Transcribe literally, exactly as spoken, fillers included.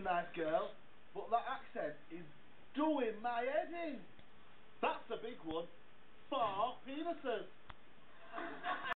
a nice girl, but that accent is doing my head in. That's a big one. Four penises.